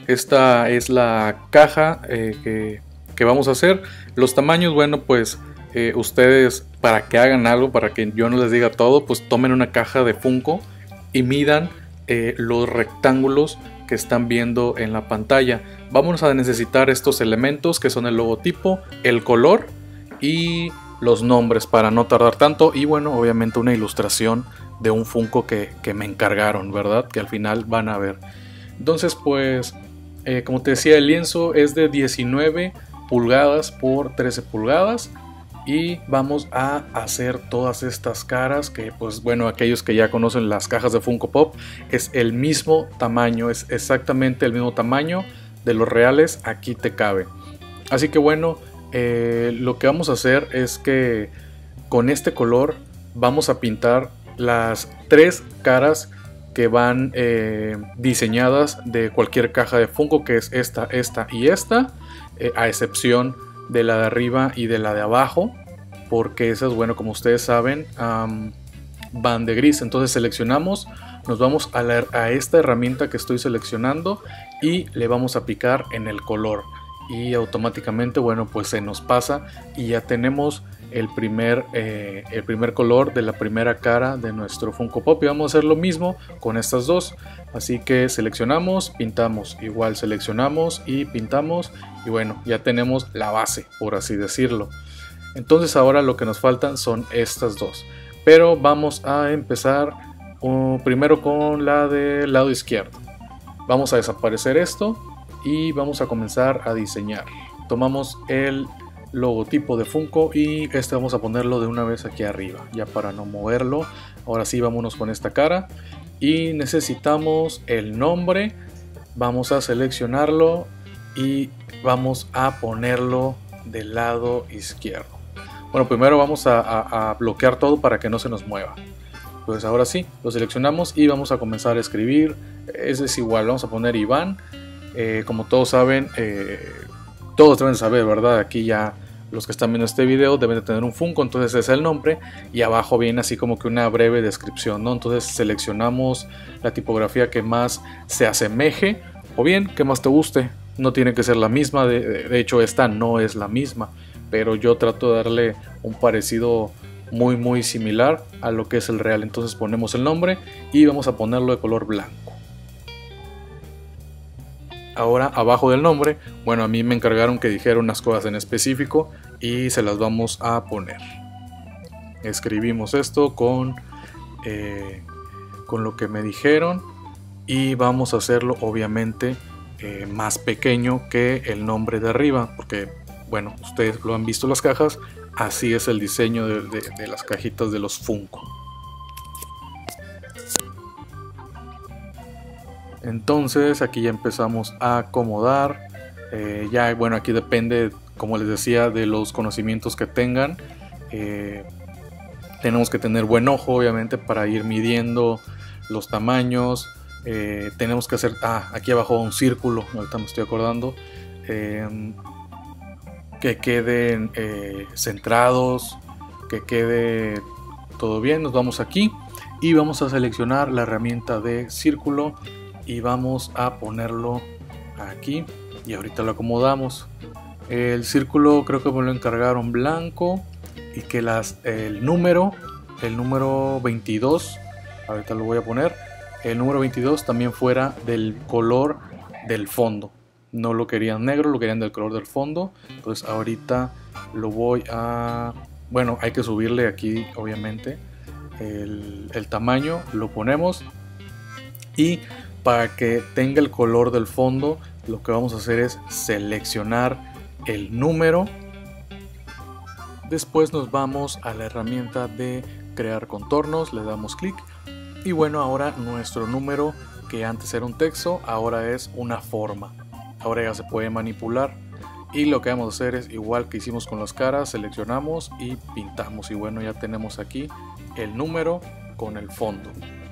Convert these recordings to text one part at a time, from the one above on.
esta es la caja que vamos a hacer. Los tamaños, bueno, pues ustedes, para que hagan algo, para que yo no les diga todo, pues tomen una caja de Funko y midan los rectángulos que están viendo en la pantalla. Vamos a necesitar estos elementos que son el logotipo, el color y los nombres para no tardar tanto, y bueno, obviamente una ilustración de un Funko que me encargaron, ¿verdad? Que al final van a ver. Entonces pues como te decía, el lienzo es de 19 pulgadas por 13 pulgadas y vamos a hacer todas estas caras que, pues bueno, aquellos que ya conocen las cajas de Funko Pop, es el mismo tamaño, es exactamente el mismo tamaño de los reales, aquí te cabe. Así que bueno, lo que vamos a hacer es que con este color vamos a pintar las tres caras que van diseñadas de cualquier caja de Funko, que es esta, esta y esta, a excepción de la de arriba y de la de abajo, porque esas, bueno, como ustedes saben, van de gris. Entonces seleccionamos, nos vamos a esta herramienta que estoy seleccionando y le vamos a picar en el color y automáticamente, bueno, pues se nos pasa y ya tenemos el primer color de la primera cara de nuestro Funko Pop, y vamos a hacer lo mismo con estas dos. Así que seleccionamos, pintamos, igual seleccionamos y pintamos, y bueno, ya tenemos la base, por así decirlo. Entonces ahora lo que nos faltan son estas dos, pero vamos a empezar primero con la del lado izquierdo. Vamos a desaparecer esto y vamos a comenzar a diseñar. Tomamos el logotipo de Funko y este vamos a ponerlo de una vez aquí arriba, ya para no moverlo. Ahora sí, vámonos con esta cara y necesitamos el nombre. Vamos a seleccionarlo y vamos a ponerlo del lado izquierdo. Bueno, primero vamos a bloquear todo para que no se nos mueva. Pues ahora sí, lo seleccionamos y vamos a comenzar a escribir. Ese es igual, vamos a poner Iván. Como todos saben, todos deben saber, ¿verdad? Aquí ya los que están viendo este video deben de tener un Funko, entonces es el nombre y abajo viene así como que una breve descripción, ¿no? Entonces seleccionamos la tipografía que más se asemeje o bien que más te guste. No tiene que ser la misma, de hecho esta no es la misma, pero yo trato de darle un parecido muy similar a lo que es el real. Entonces ponemos el nombre y vamos a ponerlo de color blanco. Ahora abajo del nombre, bueno, a mí me encargaron que dijera unas cosas en específico y se las vamos a poner. Escribimos esto con lo que me dijeron y vamos a hacerlo obviamente más pequeño que el nombre de arriba, porque bueno, ustedes lo han visto las cajas, así es el diseño de las cajitas de los Funko. Entonces aquí ya empezamos a acomodar. Ya bueno, aquí depende, como les decía, de los conocimientos que tengan. Tenemos que tener buen ojo, obviamente, para ir midiendo los tamaños. Tenemos que hacer, aquí abajo un círculo, ahorita me estoy acordando, que queden centrados, que quede todo bien. Nos vamos aquí y vamos a seleccionar la herramienta de círculo y vamos a ponerlo aquí y ahorita lo acomodamos. El círculo creo que me lo encargaron blanco y que el número 22, ahorita lo voy a poner, el número 22 también fuera del color del fondo. No lo querían negro, lo querían del color del fondo. Entonces ahorita lo voy a... Bueno, hay que subirle aquí obviamente el tamaño, lo ponemos y para que tenga el color del fondo lo que vamos a hacer es seleccionar el número. Después nos vamos a la herramienta de crear contornos, le damos clic y bueno, ahora nuestro número, que antes era un texto, ahora es una forma. Ahora ya se puede manipular y lo que vamos a hacer es igual que hicimos con las caras, seleccionamos y pintamos y bueno, ya tenemos aquí el número con el fondo.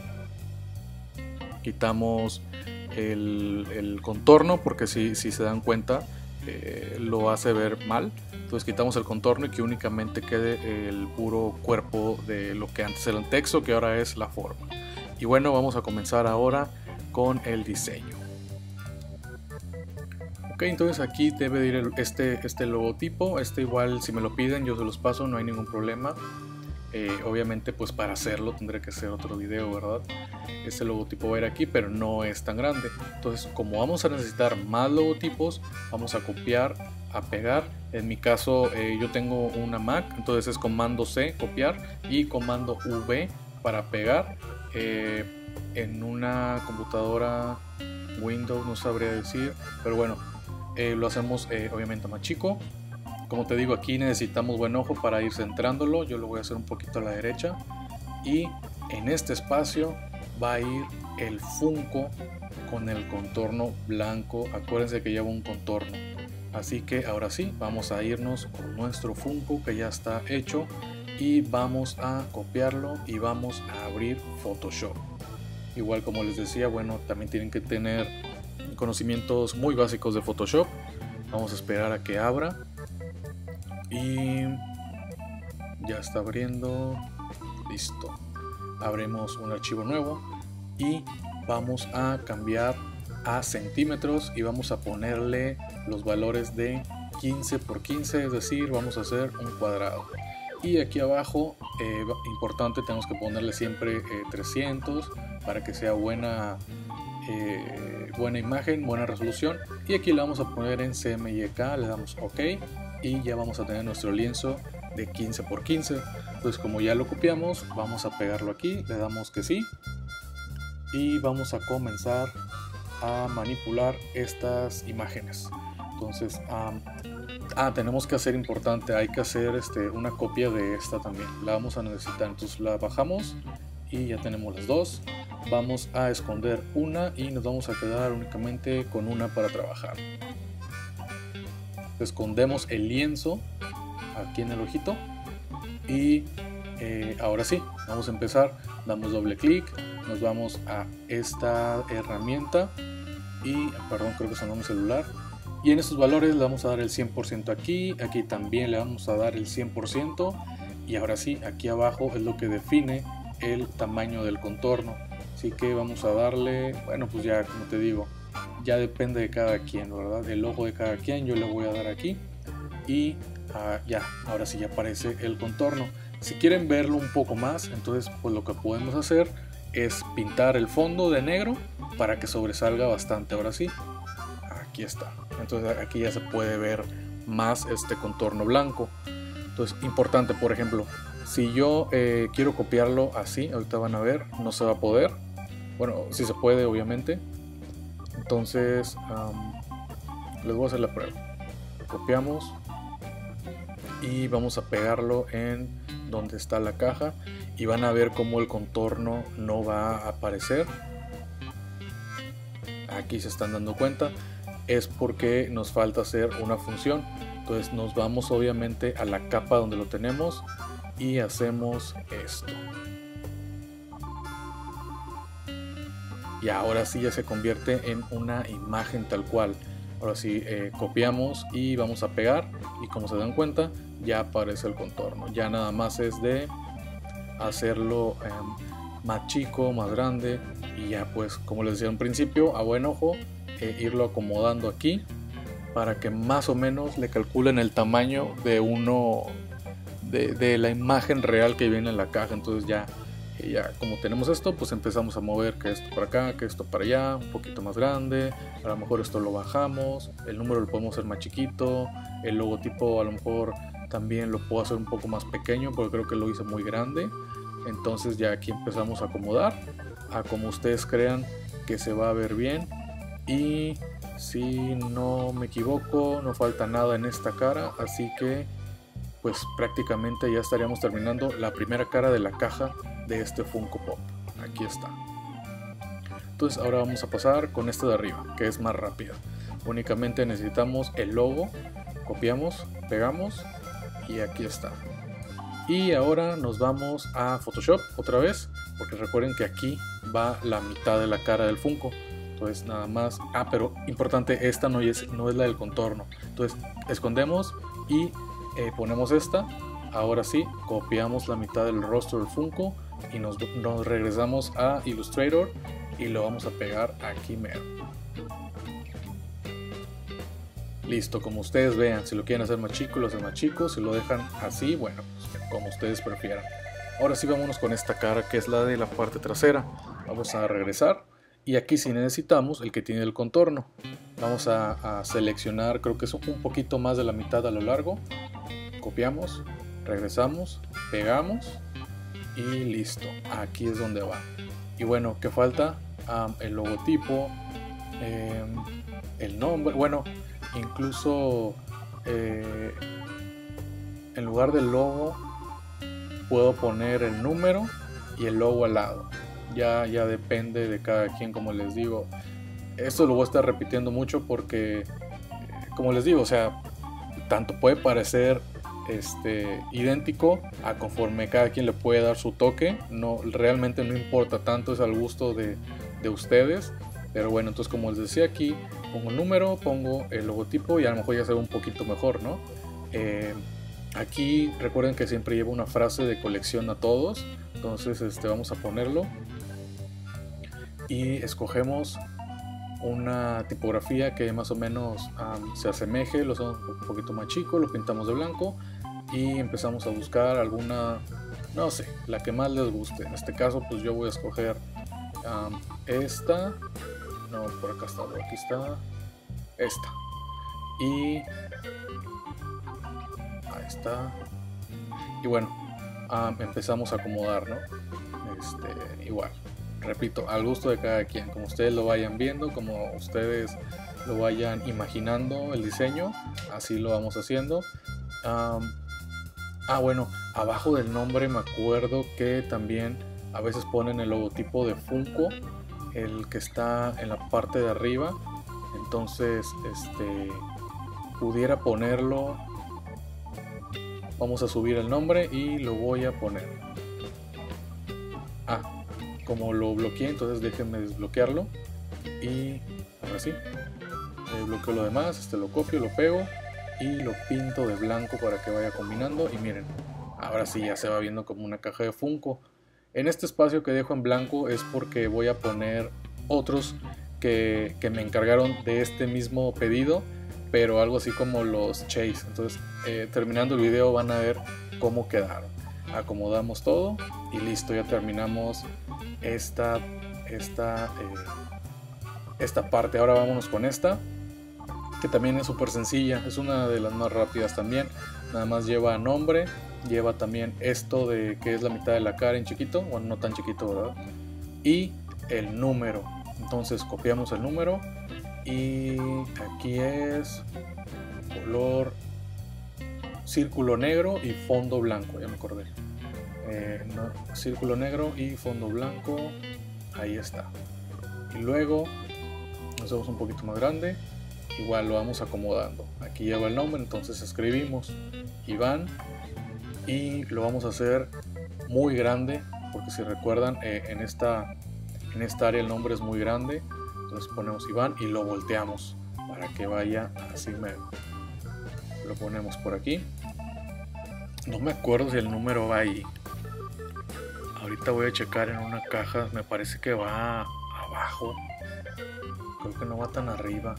Quitamos el contorno porque si se dan cuenta lo hace ver mal. Entonces quitamos el contorno y que únicamente quede el puro cuerpo de lo que antes era un texto, que ahora es la forma. Y bueno, vamos a comenzar ahora con el diseño. Ok, entonces aquí debe de ir este logotipo. Este igual si me lo piden yo se los paso, no hay ningún problema. Obviamente pues para hacerlo tendré que hacer otro video, ¿verdad? Este logotipo va a ir aquí, pero no es tan grande. Entonces como vamos a necesitar más logotipos, vamos a copiar, a pegar. En mi caso yo tengo una Mac, entonces es comando C, copiar, y comando V para pegar. En una computadora Windows no sabría decir, pero bueno, lo hacemos obviamente más chico. Como te digo, aquí necesitamos buen ojo para ir centrándolo. Yo lo voy a hacer un poquito a la derecha. Y en este espacio va a ir el Funko con el contorno blanco. Acuérdense que lleva un contorno. Así que ahora sí, vamos a irnos con nuestro Funko que ya está hecho. Y vamos a copiarlo y vamos a abrir Photoshop. Igual como les decía, bueno, también tienen que tener conocimientos muy básicos de Photoshop. Vamos a esperar a que abra. Y ya está abriendo. Listo. Abrimos un archivo nuevo y vamos a cambiar a centímetros y vamos a ponerle los valores de 15 por 15, es decir, vamos a hacer un cuadrado. Y aquí abajo, importante, tenemos que ponerle siempre 300 para que sea buena imagen, buena resolución. Y aquí le vamos a poner en CMYK, le damos OK y ya vamos a tener nuestro lienzo de 15 por 15. Entonces como ya lo copiamos, vamos a pegarlo aquí, le damos que sí y vamos a comenzar a manipular estas imágenes. Entonces tenemos que hacer, importante, hay que hacer una copia de esta también, la vamos a necesitar. Entonces la bajamos y ya tenemos las dos. Vamos a esconder una y nos vamos a quedar únicamente con una para trabajar. Escondemos el lienzo aquí en el ojito y ahora sí, vamos a empezar. Damos doble clic, nos vamos a esta herramienta y, perdón, creo que sonó mi celular. Y en estos valores le vamos a dar el 100% aquí, aquí también le vamos a dar el 100%. Y ahora sí, aquí abajo es lo que define el tamaño del contorno. Así que vamos a darle, bueno, pues ya como te digo, ya depende de cada quien, ¿verdad? El ojo de cada quien, yo le voy a dar aquí y ya, ahora sí ya aparece el contorno. Si quieren verlo un poco más, entonces pues lo que podemos hacer es pintar el fondo de negro para que sobresalga bastante. Ahora sí, aquí está. Entonces aquí ya se puede ver más este contorno blanco. Entonces, importante, por ejemplo, si yo quiero copiarlo así, ahorita van a ver, no se va a poder. Bueno, sí se puede, obviamente. Entonces, les voy a hacer la prueba. Copiamos y vamos a pegarlo en donde está la caja y van a ver cómo el contorno no va a aparecer. Aquí se están dando cuenta, es porque nos falta hacer una función. Entonces nos vamos obviamente a la capa donde lo tenemos y hacemos esto. Y ahora sí ya se convierte en una imagen tal cual. Ahora sí copiamos y vamos a pegar y como se dan cuenta ya aparece el contorno. Ya nada más es de hacerlo más chico, más grande y ya pues como les decía al principio, a buen ojo irlo acomodando aquí para que más o menos le calculen el tamaño de la imagen real que viene en la caja. Entonces ya como tenemos esto, pues empezamos a mover que esto para acá, que esto para allá, un poquito más grande. A lo mejor esto lo bajamos, el número lo podemos hacer más chiquito, el logotipo a lo mejor también lo puedo hacer un poco más pequeño porque creo que lo hice muy grande. Entonces ya aquí empezamos a acomodar a como ustedes crean que se va a ver bien. Y si no me equivoco, no falta nada en esta cara, así que pues prácticamente ya estaríamos terminando la primera cara de la caja de este Funko Pop. Aquí está. Entonces ahora vamos a pasar con esta de arriba, que es más rápida. Únicamente necesitamos el logo, copiamos, pegamos y aquí está. Y ahora nos vamos a Photoshop otra vez, porque recuerden que aquí va la mitad de la cara del Funko. Entonces nada más, pero importante, esta no es la del contorno. Entonces escondemos y ponemos esta. Ahora sí, copiamos la mitad del rostro del Funko y nos regresamos a Illustrator y lo vamos a pegar aquí mero. Listo, como ustedes vean, si lo quieren hacer más chico, lo hacen más chico, si lo dejan así, bueno, pues como ustedes prefieran. Ahora sí, vámonos con esta cara que es la de la parte trasera. Vamos a regresar y aquí sí necesitamos el que tiene el contorno. Vamos a seleccionar, creo que es un poquito más de la mitad a lo largo. Copiamos, regresamos, pegamos y listo. Aquí es donde va. Y bueno, ¿qué falta? El logotipo, el nombre, bueno, incluso en lugar del logo puedo poner el número y el logo al lado. Ya depende de cada quien, como les digo. Esto lo voy a estar repitiendo mucho porque, como les digo, o sea, tanto puede parecer idéntico a conforme cada quien le puede dar su toque. No, realmente no importa tanto, es al gusto de ustedes. Pero bueno, entonces como les decía, aquí pongo el número, pongo el logotipo y a lo mejor ya se ve un poquito mejor, ¿no? Aquí recuerden que siempre lleva una frase de colección a todos. Entonces vamos a ponerlo y escogemos una tipografía que más o menos se asemeje. Lo hacemos un poquito más chico, lo pintamos de blanco y empezamos a buscar alguna, no sé, la que más les guste. En este caso pues yo voy a escoger esta, no, por acá está, aquí está esta, y ahí está. Y bueno, empezamos a acomodar, ¿no? Igual, repito, al gusto de cada quien, como ustedes lo vayan viendo, como ustedes lo vayan imaginando el diseño, así lo vamos haciendo. Bueno, abajo del nombre me acuerdo que también a veces ponen el logotipo de Funko, el que está en la parte de arriba. Entonces, pudiera ponerlo. Vamos a subir el nombre y lo voy a poner. Como lo bloqueé, entonces déjenme desbloquearlo. Y ahora sí, desbloqueo lo demás, lo copio, lo pego y lo pinto de blanco para que vaya combinando. Y miren, ahora sí ya se va viendo como una caja de Funko. En este espacio que dejo en blanco es porque voy a poner otros que me encargaron de este mismo pedido, pero algo así como los Chase. Entonces terminando el video van a ver cómo quedaron. Acomodamos todo y listo, ya terminamos esta parte. Ahora vámonos con esta, que también es súper sencilla, es una de las más rápidas también. Nada más lleva nombre, lleva también esto de que es la mitad de la cara en chiquito, bueno, no tan chiquito, ¿verdad? Y el número. Entonces copiamos el número y aquí es color círculo negro y fondo blanco, ya me acordé. Círculo negro y fondo blanco, ahí está. Y luego lo hacemos un poquito más grande, igual lo vamos acomodando. Aquí lleva el nombre, entonces escribimos Iván y lo vamos a hacer muy grande, porque si recuerdan en esta área el nombre es muy grande. Entonces ponemos Iván y lo volteamos para que vaya así mero. Lo ponemos por aquí. No me acuerdo si el número va ahí. Ahorita voy a checar en una caja. Me parece que va abajo. Creo que no va tan arriba.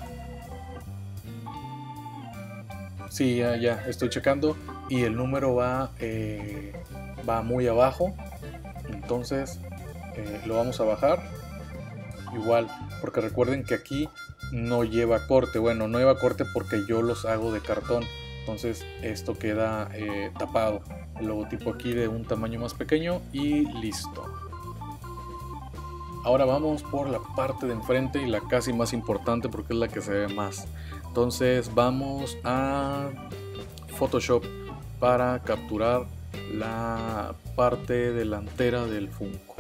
Sí, ya estoy checando. Y el número va muy abajo. Entonces lo vamos a bajar. Igual, porque recuerden que aquí no lleva corte. Bueno, no lleva corte porque yo los hago de cartón. Entonces esto queda tapado. El logotipo aquí de un tamaño más pequeño y listo. Ahora vamos por la parte de enfrente y la casi más importante porque es la que se ve más. Entonces vamos a Photoshop para capturar la parte delantera del Funko.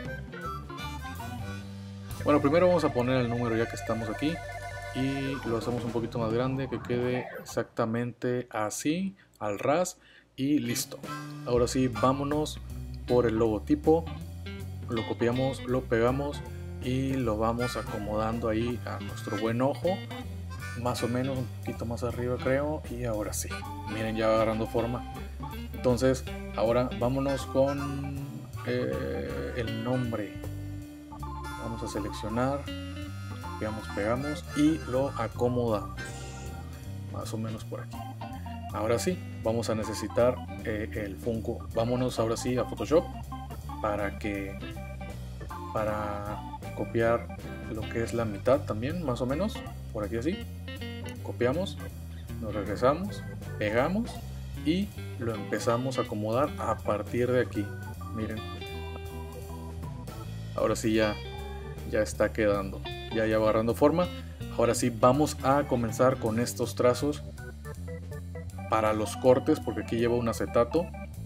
Bueno, primero vamos a poner el número ya que estamos aquí y lo hacemos un poquito más grande, que quede exactamente así, al ras, y listo. Ahora sí, vámonos por el logotipo, lo copiamos, lo pegamos y lo vamos acomodando ahí a nuestro buen ojo, más o menos un poquito más arriba creo, y ahora sí, miren, ya va agarrando forma. Entonces ahora vámonos con el nombre. Vamos a seleccionar, copiamos, pegamos y lo acomodamos. más o menos por aquí. Ahora sí, vamos a necesitar el Funko. Vámonos ahora sí a Photoshop para copiar lo que es la mitad también, más o menos, por aquí así. Copiamos, nos regresamos, pegamos y lo empezamos a acomodar a partir de aquí. Miren, ahora sí ya está quedando, ya agarrando forma. Ahora sí vamos a comenzar con estos trazos para los cortes, porque aquí lleva un acetato.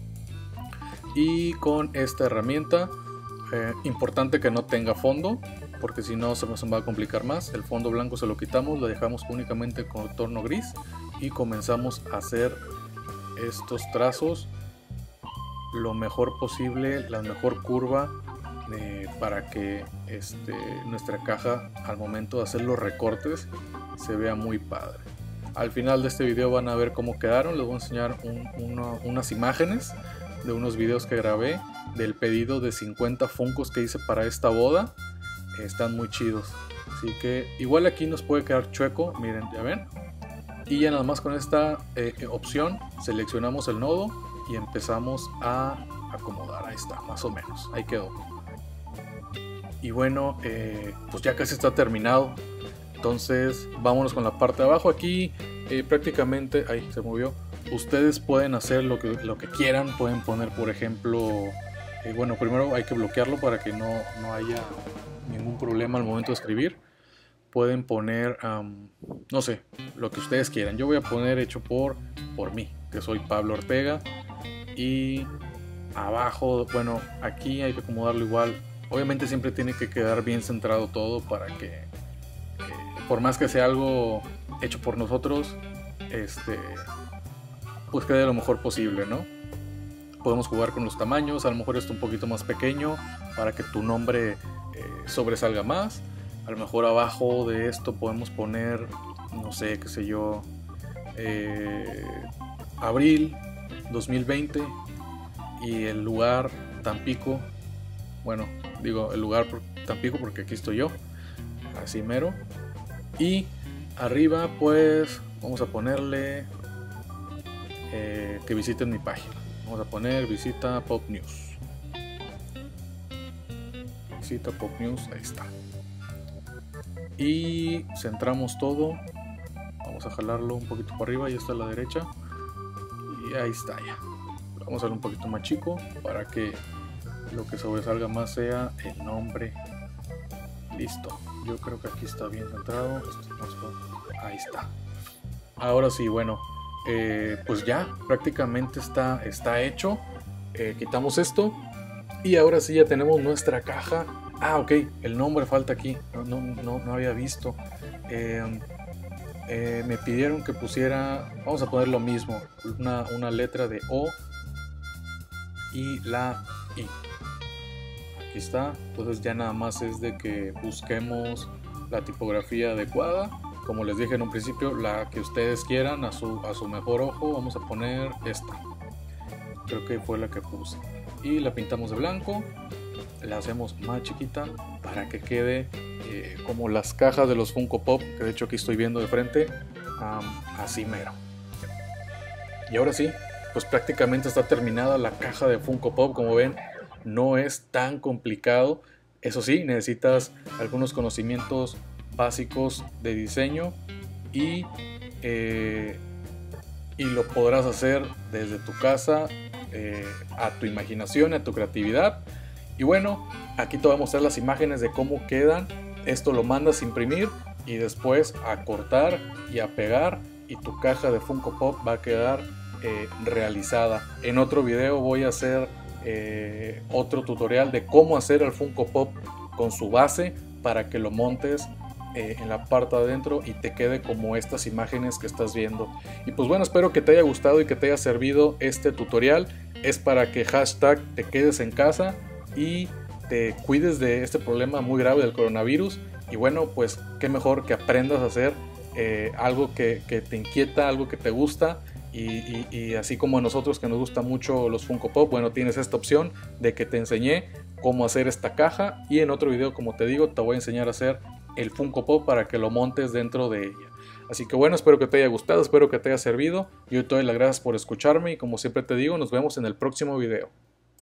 Y con esta herramienta, importante que no tenga fondo, porque si no se nos va a complicar más. El fondo blanco se lo quitamos, lo dejamos únicamente con contorno gris y comenzamos a hacer estos trazos lo mejor posible, la mejor curva para que nuestra caja al momento de hacer los recortes se vea muy padre. Al final de este video van a ver cómo quedaron. Les voy a enseñar unas imágenes de unos videos que grabé del pedido de 50 Funkos que hice para esta boda. Están muy chidos, así que igual aquí nos puede quedar chueco, miren, ya ven. Y ya nada más con esta opción seleccionamos el nodo y empezamos a acomodar. Ahí está, más o menos, ahí quedó. Y bueno, pues ya casi está terminado. Entonces vámonos con la parte de abajo. Aquí prácticamente, ahí se movió. Ustedes pueden hacer lo que quieran. Pueden poner, por ejemplo, bueno, primero hay que bloquearlo para que no haya ningún problema al momento de escribir. Pueden poner, no sé, lo que ustedes quieran. Yo voy a poner hecho por mí, que soy Pablo Ortega. Y abajo, bueno, aquí hay que acomodarlo igual. Obviamente siempre tiene que quedar bien centrado todo para que, por más que sea algo hecho por nosotros, pues quede lo mejor posible, ¿no? Podemos jugar con los tamaños, a lo mejor esto un poquito más pequeño para que tu nombre sobresalga más. A lo mejor abajo de esto podemos poner, no sé, qué sé yo, abril 2020 y el lugar Tampico. Bueno, digo el lugar Tampico porque aquí estoy yo, así mero. Y arriba pues vamos a ponerle que visiten mi página. Vamos a poner visita Pop News. Visita Pop News, ahí está. Y centramos todo. Vamos a jalarlo un poquito para arriba, ya está a la derecha. Y ahí está ya. Vamos a hacerlo un poquito más chico para que lo que sobresalga más sea el nombre. Listo. Yo creo que aquí está bien centrado. Ahí está. Ahora sí, bueno. Pues ya prácticamente está hecho. Quitamos esto. Y ahora sí ya tenemos nuestra caja. Ah, ok, el nombre falta aquí. No había visto. Me pidieron que pusiera. Vamos a poner lo mismo. Una letra de O y la I. Aquí está. Entonces ya nada más es de que busquemos la tipografía adecuada. Como les dije en un principio, la que ustedes quieran a su mejor ojo. Vamos a poner esta. Creo que fue la que puse. Y la pintamos de blanco. La hacemos más chiquita para que quede como las cajas de los Funko Pop, que de hecho aquí estoy viendo de frente, así mero. Y ahora sí, pues prácticamente está terminada la caja de Funko Pop. Como ven, no es tan complicado. Eso sí, necesitas algunos conocimientos básicos de diseño y lo podrás hacer desde tu casa, a tu imaginación, a tu creatividad. Y bueno, aquí te voy a mostrar las imágenes de cómo quedan. Esto lo mandas a imprimir y después a cortar y a pegar, y tu caja de Funko Pop va a quedar realizada. En otro video voy a hacer otro tutorial de cómo hacer el Funko Pop con su base para que lo montes en la parte de adentro y te quede como estas imágenes que estás viendo. Y pues bueno, espero que te haya gustado y que te haya servido este tutorial. Es para que hashtag te quedes en casa y te cuides de este problema muy grave del coronavirus. Y bueno, pues qué mejor que aprendas a hacer algo que te inquieta, algo que te gusta. Y así como a nosotros que nos gusta mucho los Funko Pop, bueno, tienes esta opción de que te enseñé cómo hacer esta caja. Y en otro video, como te digo, te voy a enseñar a hacer el Funko Pop para que lo montes dentro de ella. Así que bueno, espero que te haya gustado, espero que te haya servido. Yo te doy las gracias por escucharme y como siempre te digo, nos vemos en el próximo video.